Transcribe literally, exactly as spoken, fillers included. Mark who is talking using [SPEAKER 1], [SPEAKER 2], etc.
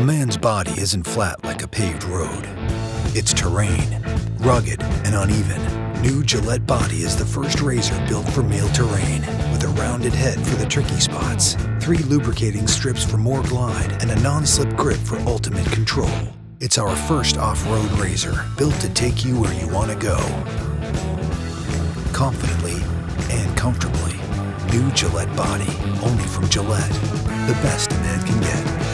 [SPEAKER 1] man's body isn't flat like a paved road. It's terrain, rugged and uneven. New Gillette Body is the first razor built for male terrain, with a rounded head for the tricky spots, three lubricating strips for more glide, and a non-slip grip for ultimate control. It's our first off-road razor, built to take you where you want to go. Confidently and comfortably. New Gillette Body, only from Gillette. The best a man can get.